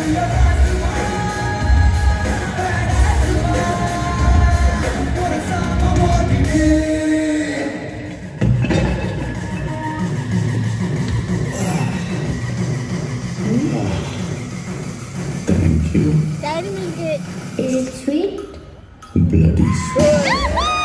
Thank you. Daddy made it. Is it sweet? Bloody sweet.